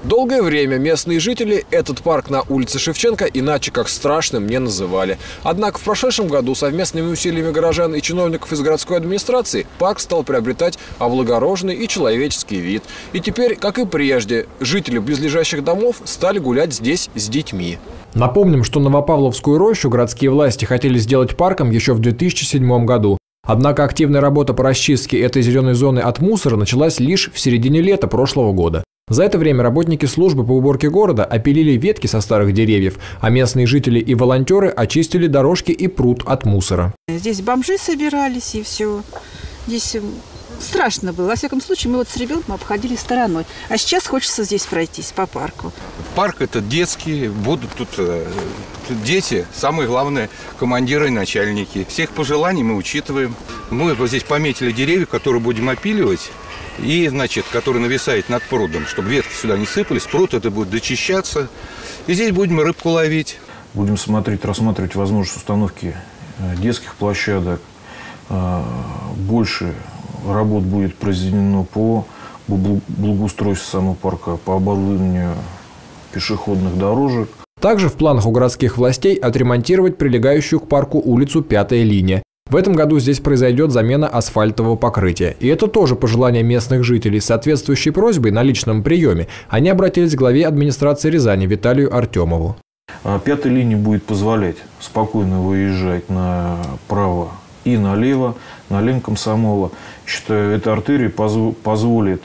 Долгое время местные жители этот парк на улице Шевченко иначе как страшным не называли. Однако в прошедшем году совместными усилиями горожан и чиновников из городской администрации парк стал приобретать облагороженный и человеческий вид. И теперь, как и прежде, жители близлежащих домов стали гулять здесь с детьми. Напомним, что Новопавловскую рощу городские власти хотели сделать парком еще в 2007 году. Однако активная работа по расчистке этой зеленой зоны от мусора началась лишь в середине лета прошлого года. За это время работники службы по уборке города опилили ветки со старых деревьев, а местные жители и волонтеры очистили дорожки и пруд от мусора. Здесь бомжи собирались и все. Здесь страшно было. Во всяком случае, мы вот с ребенком обходили стороной. А сейчас хочется здесь пройтись по парку. Парк это детский, будут тут дети, самые главные командиры и начальники. Всех пожеланий мы учитываем. Мы вот здесь пометили деревья, которые будем опиливать. И, значит, который нависает над прудом, чтобы ветки сюда не сыпались, пруд это будет дочищаться. И здесь будем рыбку ловить. Будем рассматривать возможность установки детских площадок. Больше работ будет произведено по благоустройству самого парка, по оборудованию пешеходных дорожек. Также в планах у городских властей отремонтировать прилегающую к парку улицу 5-я линия. В этом году здесь произойдет замена асфальтового покрытия. И это тоже пожелание местных жителей. С соответствующей просьбой на личном приеме они обратились к главе администрации Рязани Виталию Артемову. 5-я линия будет позволять спокойно выезжать направо и налево, на лень Комсомола. Считаю, эта артерия позволит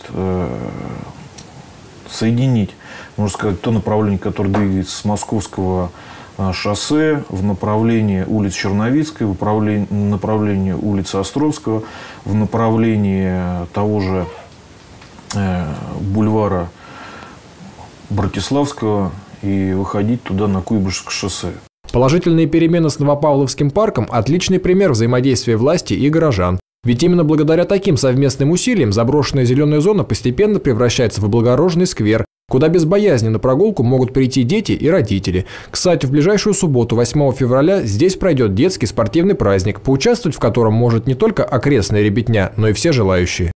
соединить, можно сказать, то направление, которое двигается с Московского шоссе в направлении улицы Черновицкой, в направлении улицы Островского, в направлении того же бульвара Братиславского и выходить туда на Куйбышевское шоссе. Положительные перемены с Новопавловским парком – отличный пример взаимодействия власти и горожан. Ведь именно благодаря таким совместным усилиям заброшенная зеленая зона постепенно превращается в облагороженный сквер, куда без боязни на прогулку могут прийти дети и родители. Кстати, в ближайшую субботу, 8 февраля, здесь пройдет детский спортивный праздник, поучаствовать в котором может не только окрестная ребятня, но и все желающие.